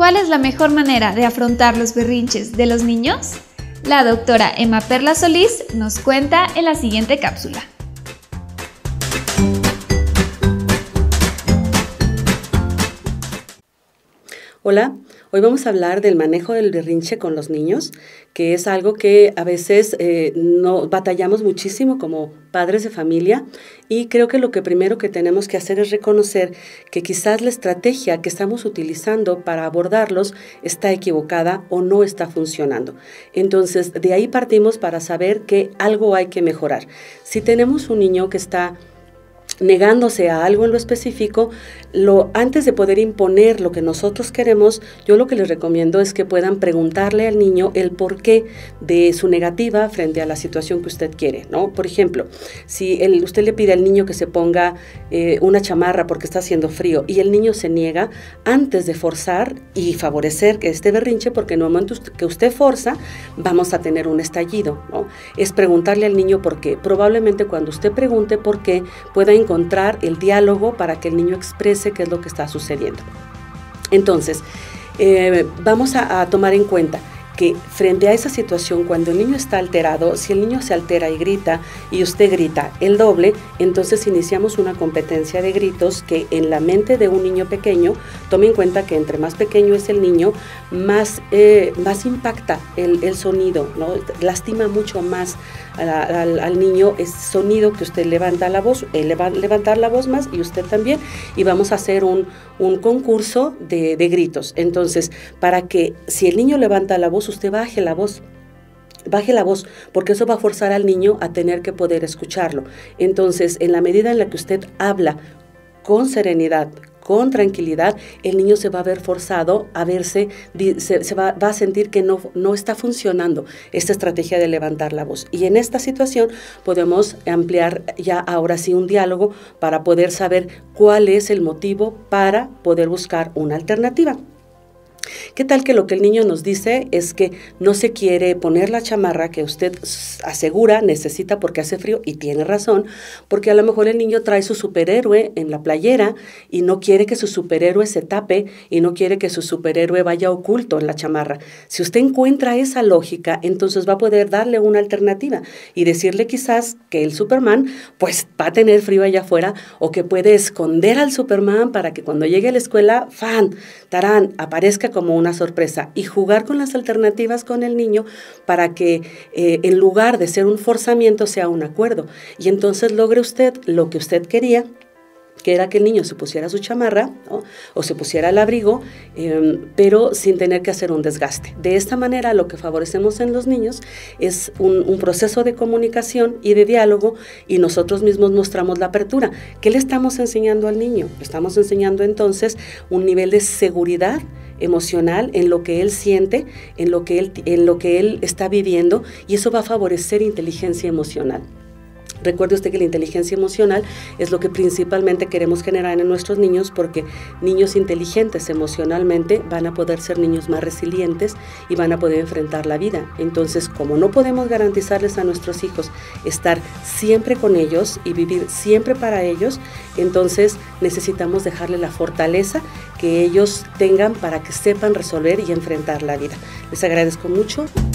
¿Cuál es la mejor manera de afrontar los berrinches de los niños? La doctora Emma Perla Solís nos cuenta en la siguiente cápsula. Hola, hoy vamos a hablar del manejo del berrinche con los niños, que es algo que a veces no batallamos muchísimo como padres de familia, y creo que lo que primero que tenemos que hacer es reconocer que quizás la estrategia que estamos utilizando para abordarlos está equivocada o no está funcionando. Entonces, de ahí partimos para saber que algo hay que mejorar. Si tenemos un niño que está negándose a algo en lo específico, antes de poder imponer lo que nosotros queremos, yo lo que les recomiendo es que puedan preguntarle al niño el porqué de su negativa frente a la situación que usted quiere, ¿no? Por ejemplo, si usted le pide al niño que se ponga una chamarra porque está haciendo frío y el niño se niega, antes de forzar y favorecer que este berrinche, porque en el momento que usted forza, vamos a tener un estallido, ¿no? Es preguntarle al niño por qué. Probablemente cuando usted pregunte por qué, pueda encontrar el diálogo para que el niño exprese qué es lo que está sucediendo. Entonces, vamos a tomar en cuenta que frente a esa situación, cuando el niño está alterado, si el niño se altera y grita y usted grita el doble, entonces iniciamos una competencia de gritos que en la mente de un niño pequeño, tome en cuenta que entre más pequeño es el niño, más impacta el sonido, ¿no? Lastima mucho más al niño ese sonido que usted levanta la voz, él va a levantar la voz más y usted también, y vamos a hacer un concurso de gritos. Entonces, para que si el niño levanta la voz, usted baje la voz, porque eso va a forzar al niño a tener que poder escucharlo. Entonces, en la medida en la que usted habla con serenidad, con tranquilidad, el niño se va a ver forzado a verse, va a sentir que no está funcionando esta estrategia de levantar la voz. Y en esta situación podemos ampliar ya ahora sí un diálogo para poder saber cuál es el motivo para poder buscar una alternativa. ¿Qué tal que lo que el niño nos dice es que no se quiere poner la chamarra que usted asegura necesita porque hace frío? Y tiene razón, porque a lo mejor el niño trae su superhéroe en la playera y no quiere que su superhéroe se tape y no quiere que su superhéroe vaya oculto en la chamarra. Si usted encuentra esa lógica, entonces va a poder darle una alternativa y decirle quizás que el Superman pues va a tener frío allá afuera, o que puede esconder al Superman para que cuando llegue a la escuela, tarán, aparezca como una sorpresa, y jugar con las alternativas con el niño para que en lugar de ser un forzamiento sea un acuerdo, y entonces logre usted lo que usted quería, que era que el niño se pusiera su chamarra, ¿no? O se pusiera el abrigo, pero sin tener que hacer un desgaste. De esta manera lo que favorecemos en los niños es un proceso de comunicación y de diálogo, y nosotros mismos mostramos la apertura. ¿Qué le estamos enseñando al niño? Le estamos enseñando entonces un nivel de seguridad emocional en lo que él siente, en lo que él está viviendo, y eso va a favorecer inteligencia emocional. Recuerde usted que la inteligencia emocional es lo que principalmente queremos generar en nuestros niños, porque niños inteligentes emocionalmente van a poder ser niños más resilientes y van a poder enfrentar la vida. Entonces, como no podemos garantizarles a nuestros hijos estar siempre con ellos y vivir siempre para ellos, entonces necesitamos dejarle la fortaleza que ellos tengan para que sepan resolver y enfrentar la vida. Les agradezco mucho.